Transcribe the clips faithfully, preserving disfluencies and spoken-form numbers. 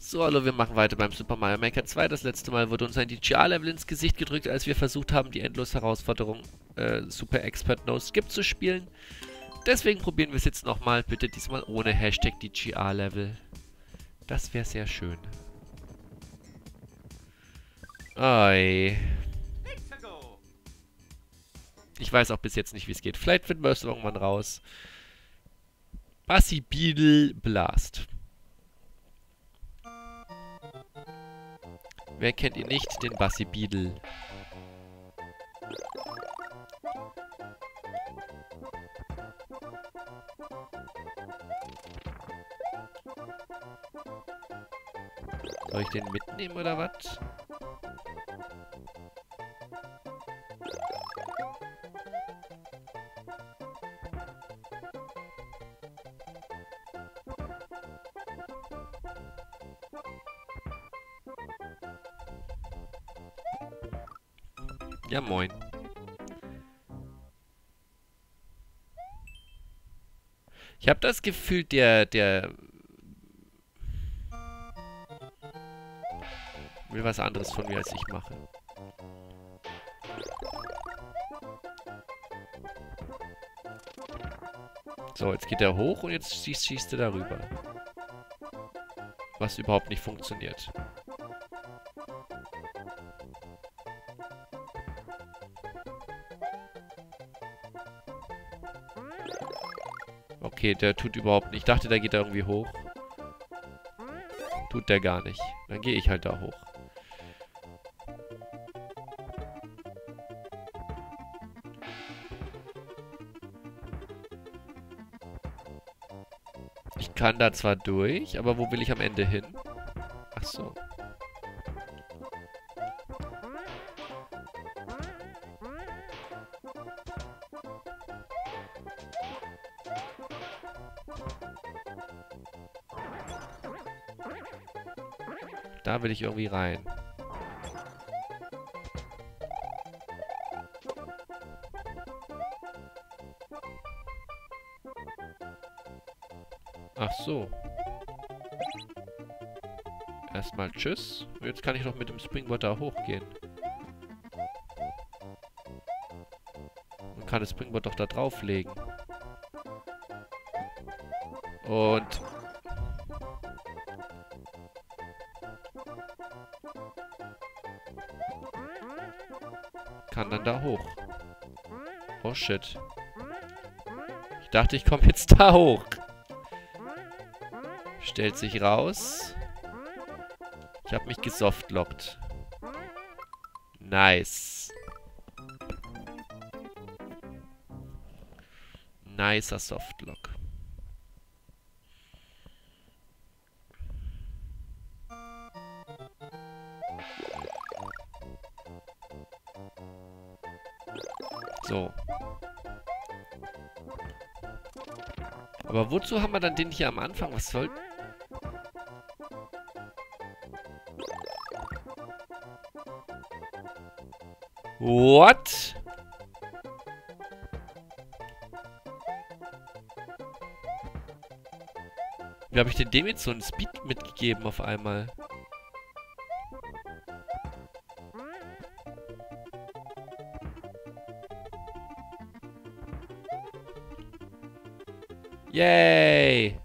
So, hallo, wir machen weiter beim Super Mario Maker zwei. Das letzte Mal wurde uns ein D G A-Level ins Gesicht gedrückt, als wir versucht haben, die Endlos-Herausforderung äh, Super Expert No Skip zu spielen. Deswegen probieren wir es jetzt nochmal. Bitte diesmal ohne Hashtag D G A-Level. Das wäre sehr schön. Oi. Ich weiß auch bis jetzt nicht, wie es geht. Vielleicht finden wir es irgendwann raus. Bassibidel Blast. Wer kennt ihn nicht? Den Bassibidel. Soll ich den mitnehmen oder was? Ja, moin. Ich habe das Gefühl, der, der will was anderes von mir, als ich mache. So, jetzt geht er hoch und jetzt schießt, schießt er darüber. Was überhaupt nicht funktioniert. Okay, der tut überhaupt nicht. Ich dachte, der geht da irgendwie hoch. Tut der gar nicht. Dann gehe ich halt da hoch. Ich kann da zwar durch, aber wo will ich am Ende hin? Ach so. Da will ich irgendwie rein. Ach so. Erstmal tschüss. Jetzt kann ich noch mit dem Springboard da hochgehen. Und kann das Springboard doch da drauflegen. Und... kann dann da hoch. Oh shit. Ich dachte, ich komme jetzt da hoch. Stellt sich raus. Ich habe mich gesoftlockt. Nice. Nicer Softlock. So. Aber wozu haben wir dann den hier am Anfang? Was soll... What? Wie habe ich denn dem jetzt so einen Speed mitgegeben auf einmal? Yay!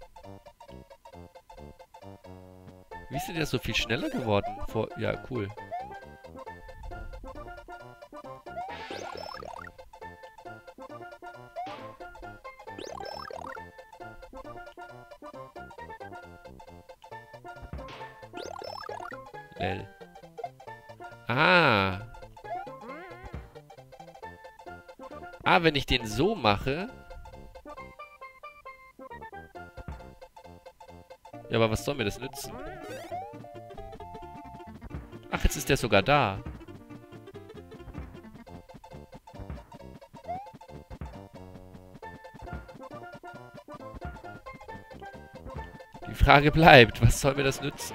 Wie ist denn der so viel schneller geworden? Vor ja, cool. Lel. Ah. Ah, wenn ich den so mache... Ja, aber was soll mir das nützen? Ach, jetzt ist der sogar da. Die Frage bleibt, was soll mir das nützen?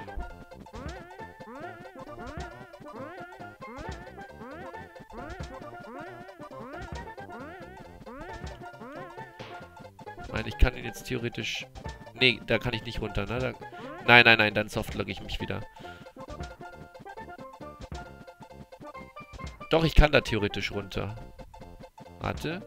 Ich meine, ich kann ihn jetzt theoretisch... Nee, da kann ich nicht runter, ne? Da Nein, nein, nein, dann softlogge ich mich wieder. Doch, ich kann da theoretisch runter. Warte.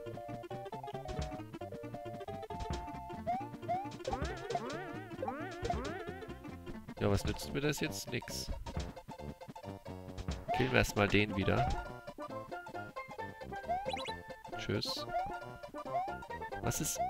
Ja, was nützt mir das jetzt? Nix. Killen wir erstmal den wieder. Tschüss. Was ist...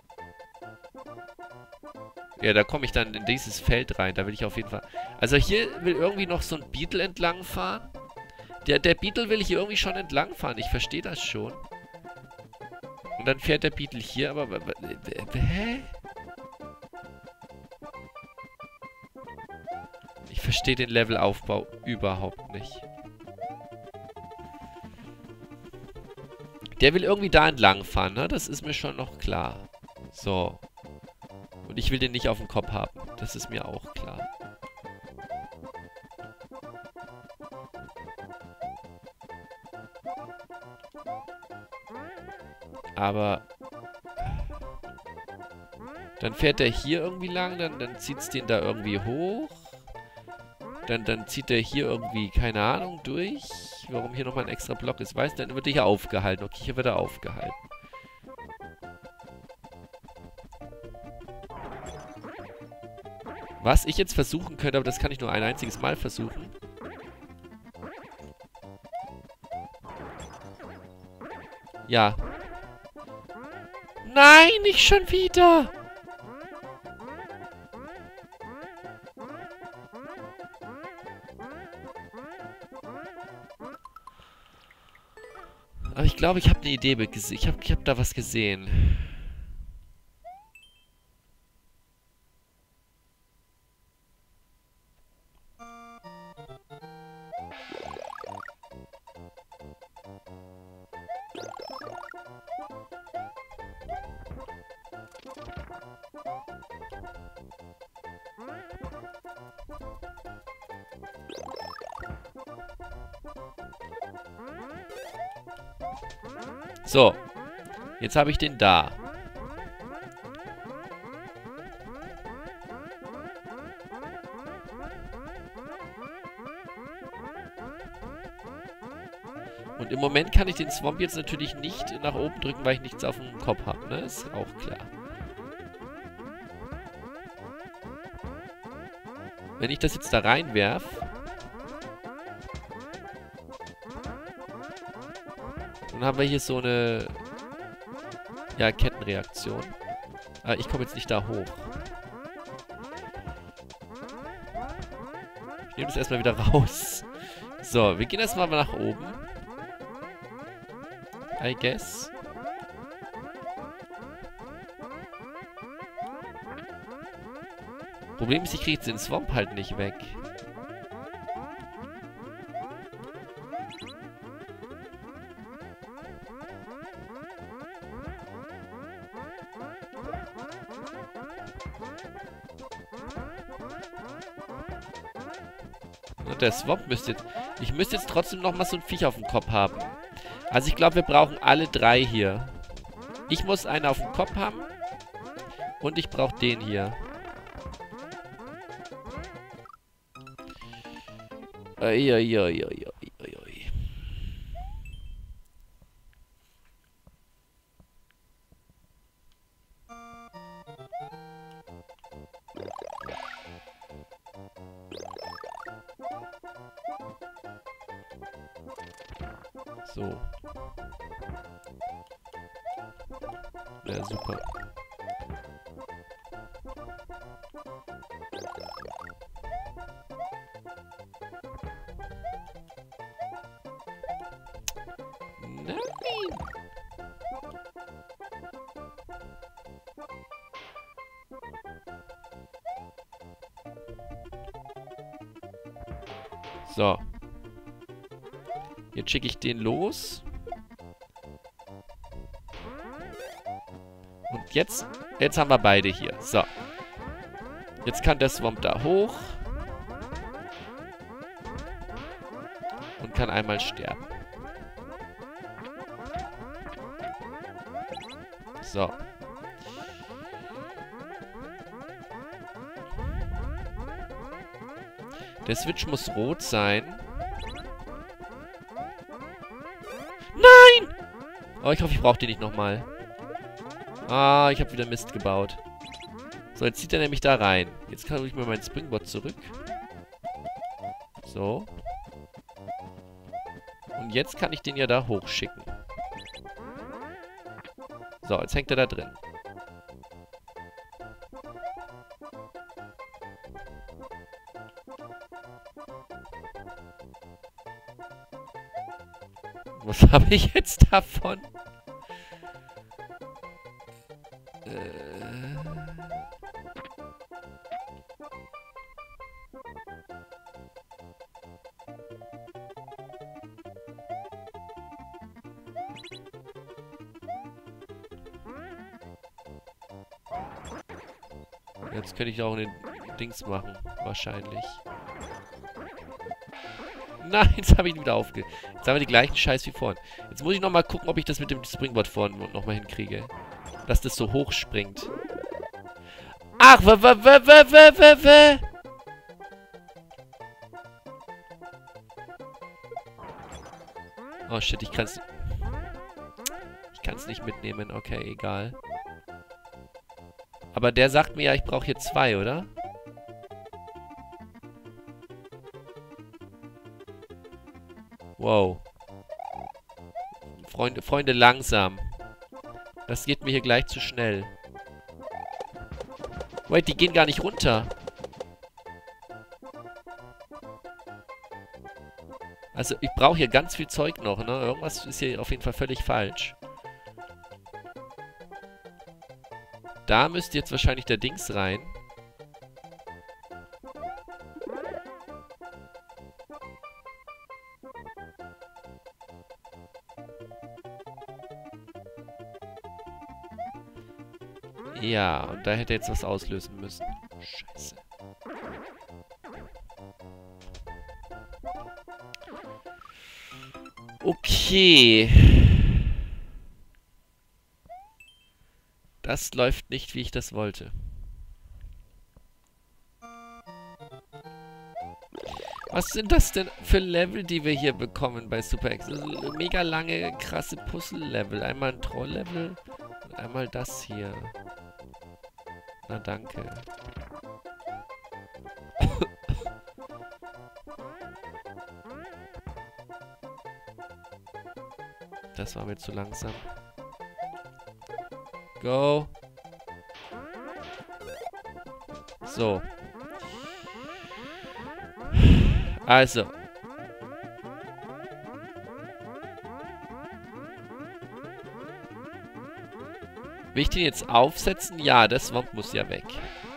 Ja, da komme ich dann in dieses Feld rein. Da will ich auf jeden Fall... Also hier will irgendwie noch so ein Beetle entlang fahren. Der, der Beetle will hier irgendwie schon entlang fahren. Ich verstehe das schon. Und dann fährt der Beetle hier, aber... Hä? Ich verstehe den Levelaufbau überhaupt nicht. Der will irgendwie da entlang fahren, ne? Das ist mir schon noch klar. So. Und ich will den nicht auf dem Kopf haben. Das ist mir auch klar. Aber... Dann fährt er hier irgendwie lang, dann, dann zieht es den da irgendwie hoch. Dann, dann zieht er hier irgendwie, keine Ahnung, durch. Warum hier nochmal ein extra Block ist, weiß, dann wird er hier aufgehalten. Okay, hier wird er aufgehalten. Was ich jetzt versuchen könnte, aber das kann ich nur ein einziges Mal versuchen. Ja. Nein, nicht schon wieder! Aber ich glaube, ich habe eine Idee gesehen. Ich habe ich hab da was gesehen. So. Jetzt habe ich den da. Und im Moment kann ich den Swamp jetzt natürlich nicht nach oben drücken, weil ich nichts auf dem Kopf habe, ne? Ist auch klar. Wenn ich das jetzt da reinwerf... Dann haben wir hier so eine... Ja, Kettenreaktion. Aber ich komme jetzt nicht da hoch. Ich nehme das erstmal wieder raus. So, wir gehen erstmal nach oben. I guess. Problem ist, ich kriege jetzt den Swamp halt nicht weg. Und der Swamp müsste jetzt... Ich müsste jetzt trotzdem noch mal so ein Viech auf dem Kopf haben. Also ich glaube, wir brauchen alle drei hier. Ich muss einen auf dem Kopf haben. Und ich brauche den hier. Uiuiuiui. So. Ja, super. Nein! So. Jetzt schicke ich den los. Und jetzt, jetzt haben wir beide hier. So. Jetzt kann der Swamp da hoch. Und kann einmal sterben. So. Der Switch muss rot sein. Nein! Oh, ich hoffe, ich brauche die nicht nochmal. Ah, ich habe wieder Mist gebaut. So, jetzt zieht er nämlich da rein. Jetzt kann ich mir mein Springboard zurück. So. Und jetzt kann ich den ja da hochschicken. So, jetzt hängt er da drin. Was habe ich jetzt davon? Äh... Jetzt könnte ich auch den Dings machen. Wahrscheinlich. Nein, jetzt habe ich ihn wieder aufge... Jetzt haben wir die gleichen Scheiß wie vorhin. Jetzt muss ich nochmal gucken, ob ich das mit dem Springboard vorhin nochmal hinkriege. Dass das so hoch springt. Ach, w w w w w w w Oh shit, ich kann's... Ich kann's nicht mitnehmen. Okay, egal. Aber der sagt mir ja, ich brauche hier zwei, oder? Wow. Freunde, Freunde, langsam. Das geht mir hier gleich zu schnell. Wait, die gehen gar nicht runter. Also, ich brauche hier ganz viel Zeug noch, ne? Irgendwas ist hier auf jeden Fall völlig falsch. Da müsste jetzt wahrscheinlich der Dings rein. Ja, und da hätte er jetzt was auslösen müssen. Scheiße. Okay. Das läuft nicht, wie ich das wollte. Was sind das denn für Level, die wir hier bekommen bei Super X? Mega lange, krasse Puzzle-Level. Einmal ein Troll-Level und einmal das hier. Na, danke. Das war mir zu langsam. Go. So. Also. Will ich den jetzt aufsetzen? Ja, der Swamp muss ja weg.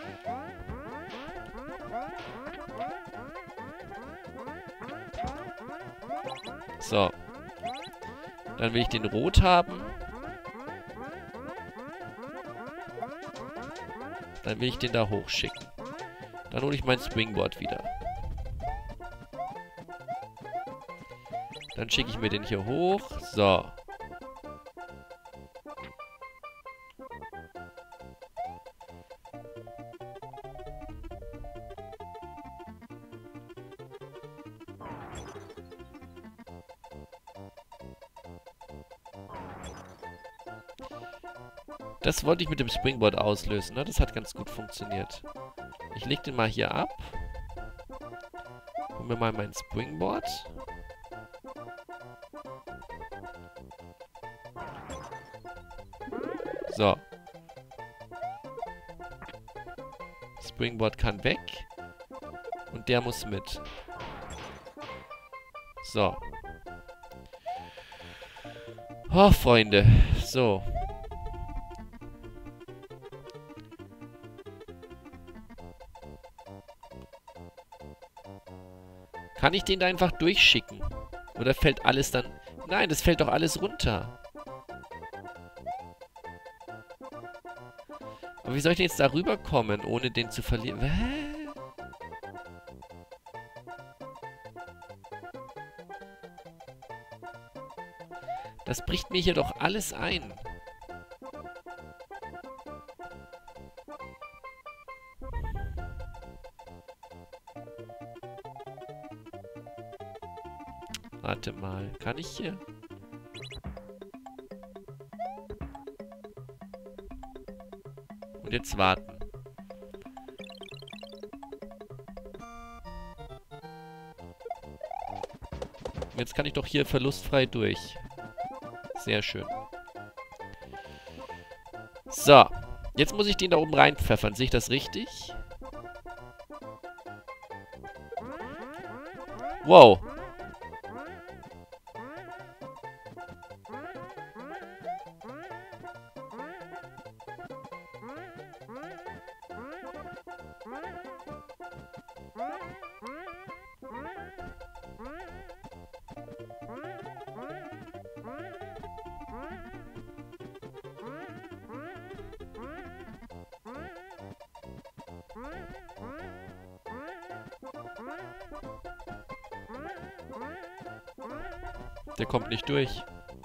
So. Dann will ich den rot haben. Dann will ich den da hochschicken. Dann hole ich mein Springboard wieder. Dann schicke ich mir den hier hoch. So. Das wollte ich mit dem Springboard auslösen, ne? Das hat ganz gut funktioniert. Ich lege den mal hier ab. Hol mir mal mein Springboard. So. Springboard kann weg. Und der muss mit. So. Oh, Freunde. So. Kann ich den da einfach durchschicken? Oder fällt alles dann... Nein, das fällt doch alles runter. Aber wie soll ich denn jetzt da rüberkommen, ohne den zu verlieren? Hä? Das bricht mir hier doch alles ein. Warte mal. Kann ich hier? Und jetzt warten. Jetzt kann ich doch hier verlustfrei durch. Sehr schön. So. Jetzt muss ich den da oben reinpfeffern. Sehe ich das richtig? Wow. Der kommt nicht durch.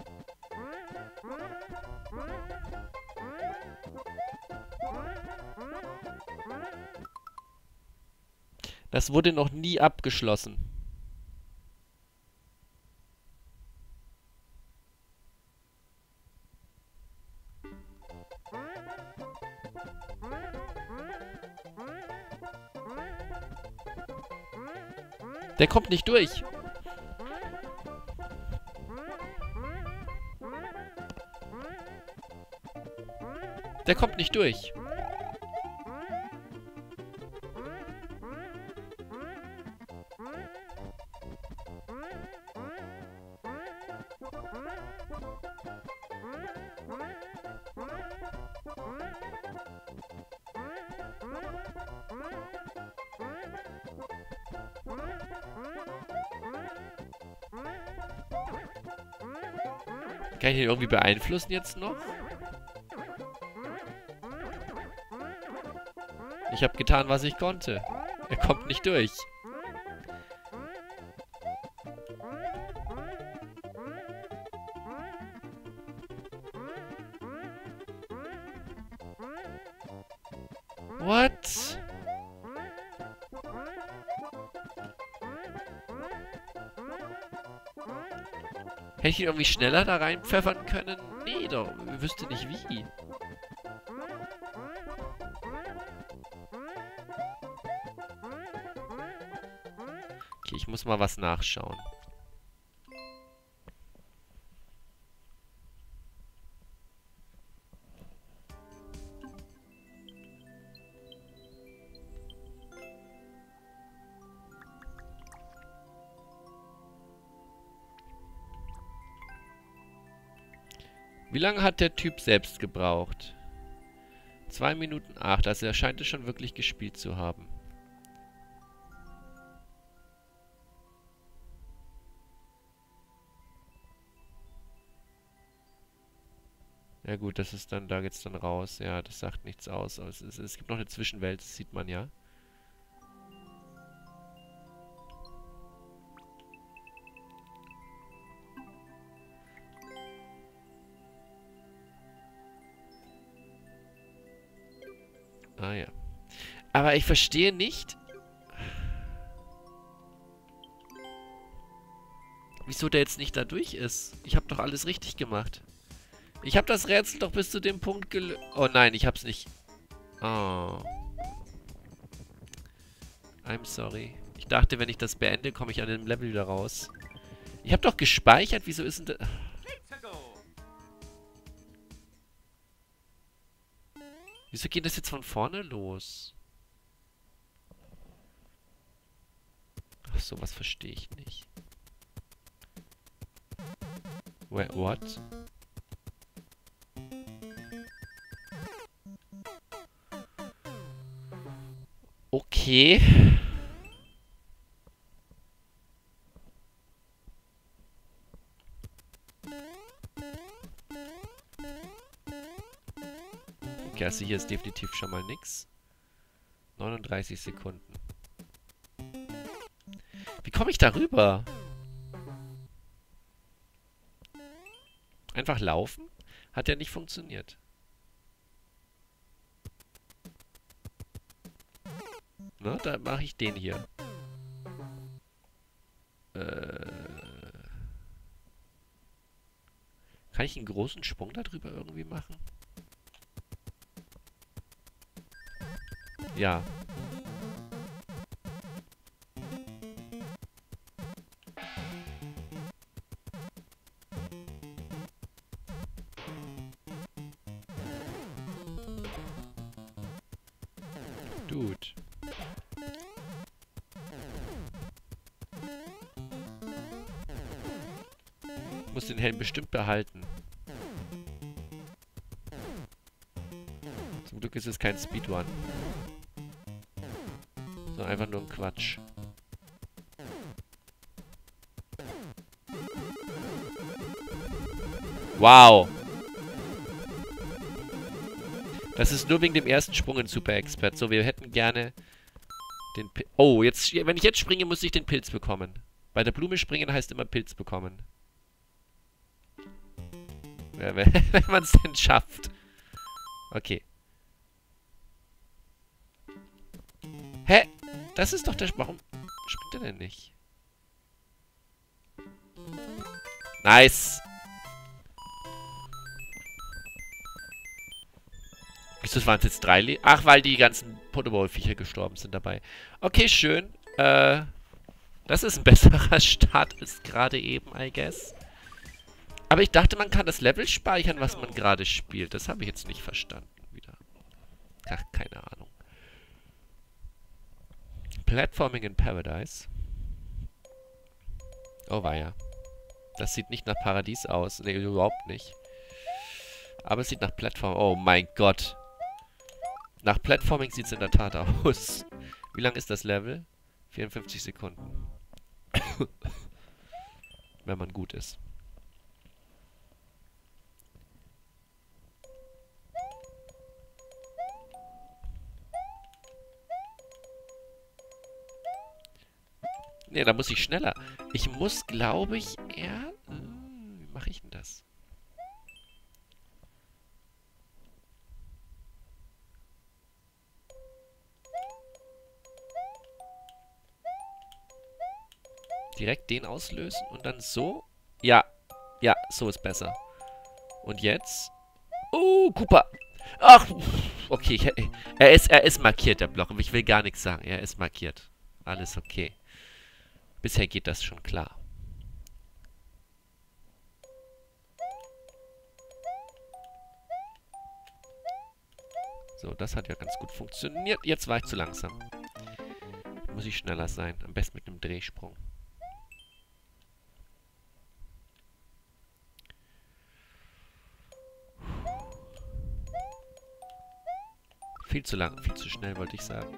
Das wurde noch nie abgeschlossen. Der kommt nicht durch. Der kommt nicht durch. Kann ich den irgendwie beeinflussen jetzt noch? Ich habe getan, was ich konnte. Er kommt nicht durch. What? Hätte ich ihn irgendwie schneller da reinpfeffern können? Nee, doch. Ich wüsste nicht wie. Okay, ich muss mal was nachschauen. Wie lange hat der Typ selbst gebraucht? zwei Minuten acht. Also er scheint es schon wirklich gespielt zu haben. Ja gut, das ist dann, da geht's dann raus. Ja, das sagt nichts aus. Aber es, ist, es gibt noch eine Zwischenwelt, das sieht man ja. Ah ja. Aber ich verstehe nicht, wieso der jetzt nicht da durch ist. Ich habe doch alles richtig gemacht. Ich habe das Rätsel doch bis zu dem Punkt gelöst. Oh nein, ich hab's nicht. Oh. I'm sorry. Ich dachte, wenn ich das beende, komme ich an dem Level wieder raus. Ich habe doch gespeichert. Wieso ist denn das... Wieso geht das jetzt von vorne los? Ach, sowas verstehe ich nicht. Wait, what? Okay. Okay, also hier ist definitiv schon mal nix. neununddreißig Sekunden. Wie komme ich da rüber? Einfach laufen? Hat ja nicht funktioniert. Na, da mache ich den hier. Äh... Kann ich einen großen Sprung darüber irgendwie machen? Ja. Dude. Ich muss den Helm bestimmt behalten. Zum Glück ist es kein Speedrun. Sondern einfach nur ein Quatsch. Wow! Das ist nur wegen dem ersten Sprung in Super Expert. So, wir hätten gerne den Pilz. Oh, jetzt, wenn ich jetzt springe, muss ich den Pilz bekommen. Bei der Blume springen heißt immer Pilz bekommen. Ja, wenn wenn man es denn schafft. Okay. Hä? Das ist doch der... Warum springt er denn nicht? Nice! Wieso waren es jetzt drei Le Ach, weil die ganzen Pokéball-Viecher gestorben sind dabei. Okay, schön. Äh, das ist ein besserer Start als gerade eben, I guess. Aber ich dachte, man kann das Level speichern, was man gerade spielt. Das habe ich jetzt nicht verstanden wieder. Ach, keine Ahnung. Platforming in Paradise. Oh weia. Das sieht nicht nach Paradies aus. Ne, überhaupt nicht. Aber es sieht nach Plattform... Oh mein Gott. Nach Platforming sieht es in der Tat aus. Wie lang ist das Level? vierundfünfzig Sekunden. Wenn man gut ist. Ne, da muss ich schneller. Ich muss, glaube ich, eher... Hm, wie mache ich denn das? Direkt den auslösen und dann so? Ja. Ja, so ist besser. Und jetzt? Oh, Koopa. Ach, okay. Ich, er, ist, er ist markiert, der Block. Aber ich will gar nichts sagen. Er ist markiert. Alles okay. Bisher geht das schon klar. So, das hat ja ganz gut funktioniert. Jetzt war ich zu langsam. Muss ich schneller sein. Am besten mit einem Drehsprung. Viel zu lang, viel zu schnell, wollte ich sagen.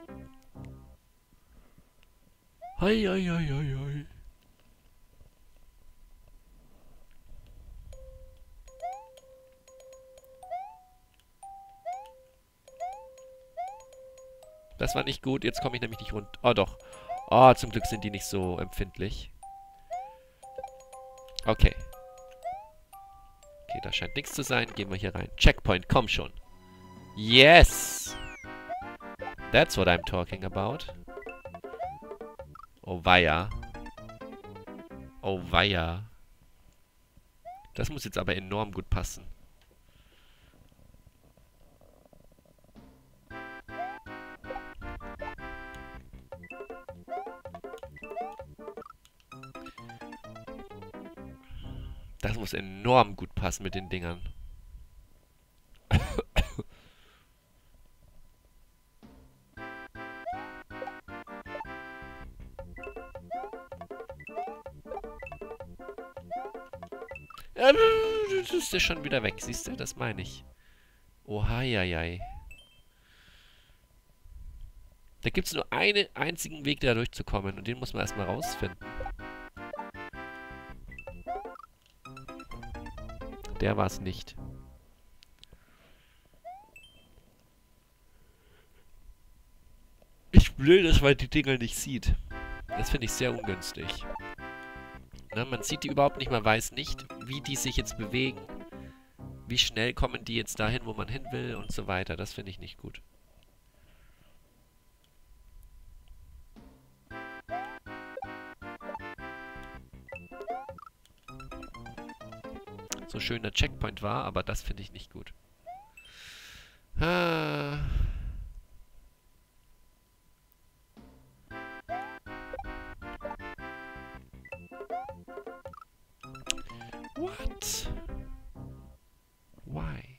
Hei, hei, hei, hei, hei. Das war nicht gut. Jetzt komme ich nämlich nicht runter. Oh, doch. Oh, zum Glück sind die nicht so empfindlich. Okay. Okay, da scheint nichts zu sein. Gehen wir hier rein. Checkpoint, komm schon. Yes! That's what I'm talking about. Oh weia. Oh weia. Das muss jetzt aber enorm gut passen. Das muss enorm gut passen mit den Dingern. Ja, das ist ja schon wieder weg, siehst du? Das meine ich. Oh, heieiei. Da gibt es nur einen einzigen Weg, da durchzukommen. Und den muss man erstmal rausfinden. Der war es nicht. Ich will, dass man die Dinger nicht sieht. Das finde ich sehr ungünstig. Na, man sieht die überhaupt nicht, man weiß nicht, wie die sich jetzt bewegen. Wie schnell kommen die jetzt dahin, wo man hin will und so weiter. Das finde ich nicht gut. so schön der Checkpoint war, aber das finde ich nicht gut. Ah. What? Why?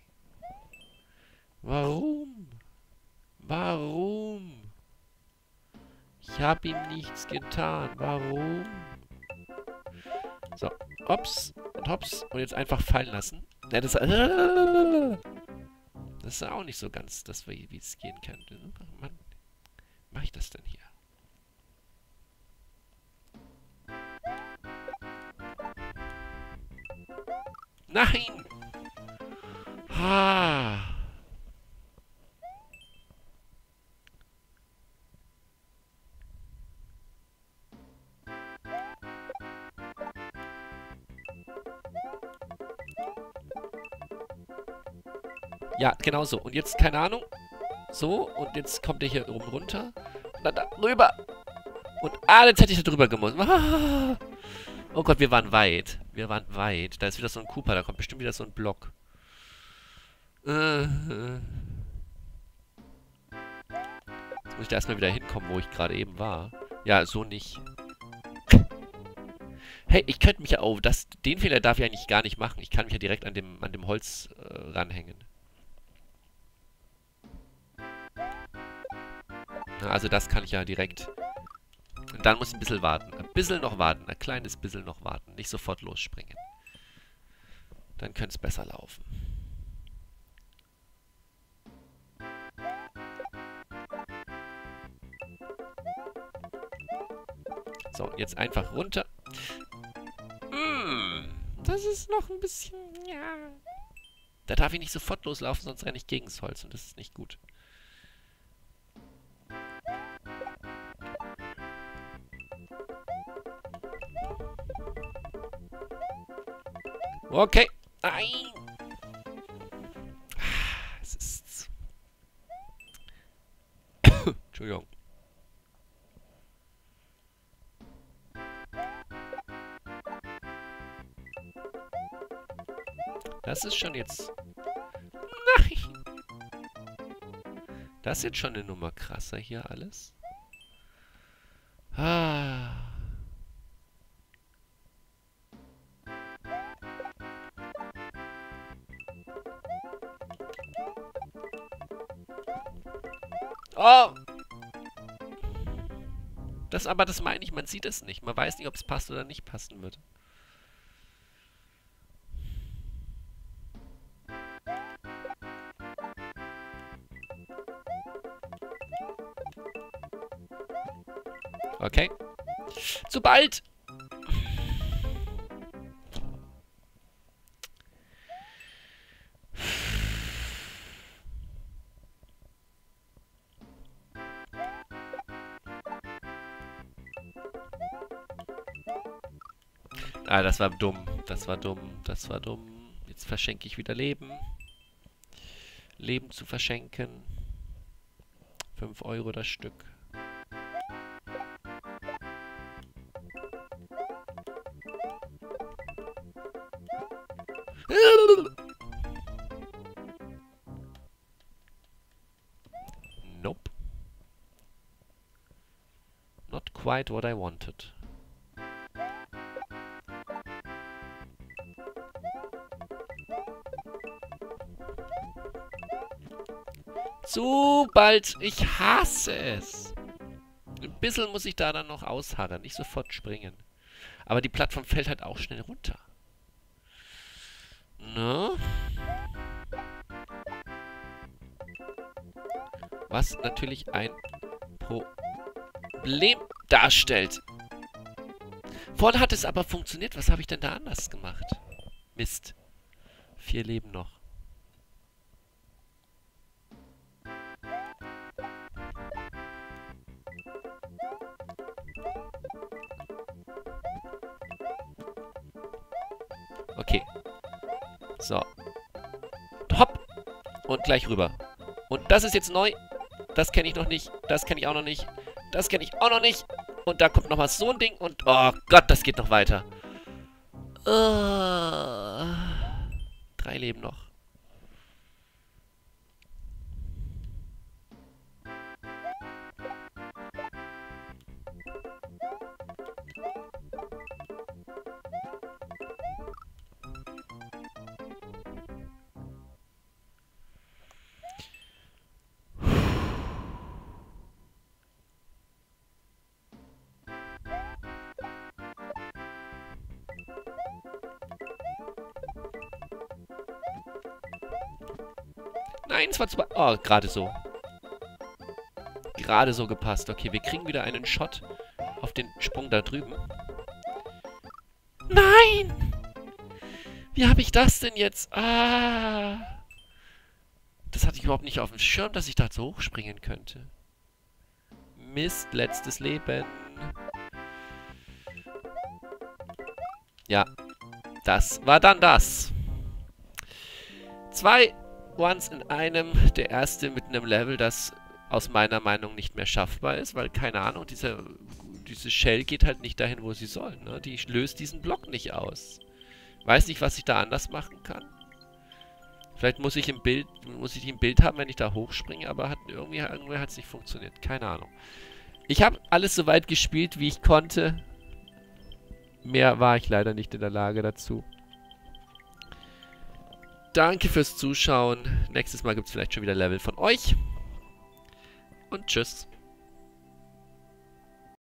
Warum? Warum? Ich habe ihm nichts getan. Warum? So, hops und hops und jetzt einfach fallen lassen. Ja, das, äh, das ist auch nicht so ganz das, wie es gehen kann. Mann, mache ich das denn hier? Nein! Ha! Ja, genau so. Und jetzt, keine Ahnung. So, und jetzt kommt der hier oben runter. Und dann da rüber. Und, ah, jetzt hätte ich da drüber gemusst. Ah. Oh Gott, wir waren weit. Wir waren weit. Da ist wieder so ein Cooper, da kommt bestimmt wieder so ein Block. Äh. Jetzt muss ich da erstmal wieder hinkommen, wo ich gerade eben war. Ja, so nicht. Hey, ich könnte mich ja... Oh, das, den Fehler darf ich eigentlich gar nicht machen. Ich kann mich ja direkt an dem, an dem Holz äh, ranhängen. Na, also das kann ich ja direkt... Und dann muss ich ein bisschen warten. Ein bisschen noch warten. Ein kleines bisschen noch warten. Nicht sofort losspringen. Dann könnte es besser laufen. So, jetzt einfach runter. Mm, das ist noch ein bisschen... Ja. Da darf ich nicht sofort loslaufen, sonst renne ich gegen das Holz. Und das ist nicht gut. Okay. Nein. Es ist... Entschuldigung. Das ist schon jetzt... Nein. Das ist jetzt schon eine Nummer krasser hier alles. Ah... Oh! Das, aber das meine ich, man sieht es nicht. Man weiß nicht, ob es passt oder nicht passen wird. Okay. Zu bald! Ah, das war dumm. Das war dumm. Das war dumm. Jetzt verschenke ich wieder Leben. Leben zu verschenken. fünf Euro das Stück. Nope. Not quite what I wanted. Zu bald. Ich hasse es. Ein bisschen muss ich da dann noch ausharren. Nicht sofort springen. Aber die Plattform fällt halt auch schnell runter. Ne? Was natürlich ein Problem darstellt. Vorhin hat es aber funktioniert. Was habe ich denn da anders gemacht? Mist. Vier Leben noch. Okay. So. Hopp. Und gleich rüber. Und das ist jetzt neu. Das kenne ich noch nicht. Das kenne ich auch noch nicht. Das kenne ich auch noch nicht. Und da kommt nochmal so ein Ding. Und oh Gott, das geht noch weiter. Uh. Drei Leben noch. Nein, es war zu... Oh, gerade so. Gerade so gepasst. Okay, wir kriegen wieder einen Shot auf den Sprung da drüben. Nein! Wie habe ich das denn jetzt? Ah! Das hatte ich überhaupt nicht auf dem Schirm, dass ich da so hochspringen könnte. Mist, letztes Leben. Ja, das war dann das. Zwei Ones in einem. Der erste mit einem Level, das aus meiner Meinung nicht mehr schaffbar ist, weil, keine Ahnung, diese, diese Shell geht halt nicht dahin, wo sie soll. Ne? Die löst diesen Block nicht aus. Weiß nicht, was ich da anders machen kann. Vielleicht muss ich im Bild, muss ich die im Bild haben, wenn ich da hochspringe, aber hat, irgendwie, irgendwie hat es nicht funktioniert. Keine Ahnung. Ich habe alles so weit gespielt, wie ich konnte. Mehr war ich leider nicht in der Lage dazu. Danke fürs Zuschauen. Nächstes Mal gibt es vielleicht schon wieder Level von euch. Und tschüss.